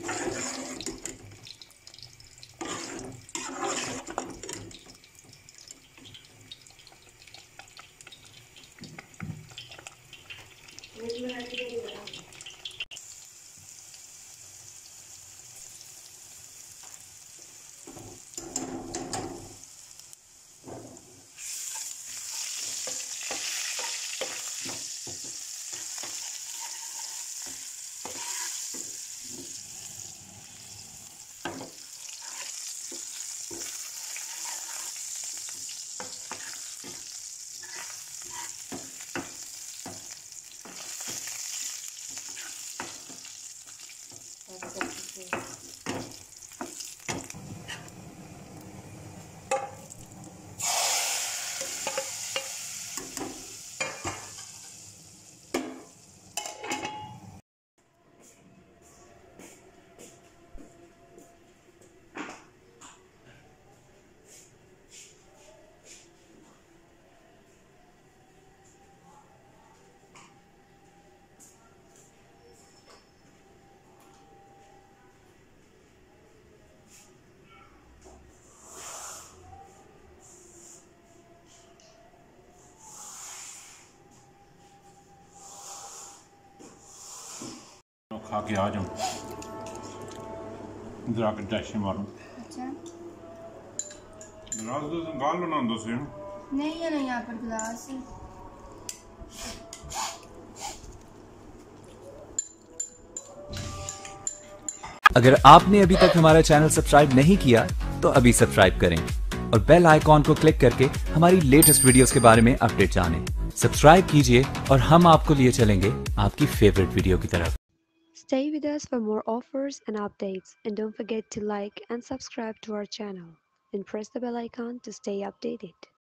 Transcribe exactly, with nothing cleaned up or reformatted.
खा के आ जाऊं इधर आके डैशे मारूं। अच्छा गिलास दो गाल बना दो से नहीं है ना यहाँ पर गिलास। अगर आपने अभी तक हमारा चैनल सब्सक्राइब नहीं किया तो अभी सब्सक्राइब करें और बेल आइकॉन को क्लिक करके हमारी लेटेस्ट वीडियोस के बारे में अपडेट जानें। सब्सक्राइब कीजिए और हम आपको लिए चलेंगे आपकी फेवरेट वीडियो की तरफ। Stay with us for more offers and updates, and don't forget to like and subscribe to our channel and press the bell icon to stay updated.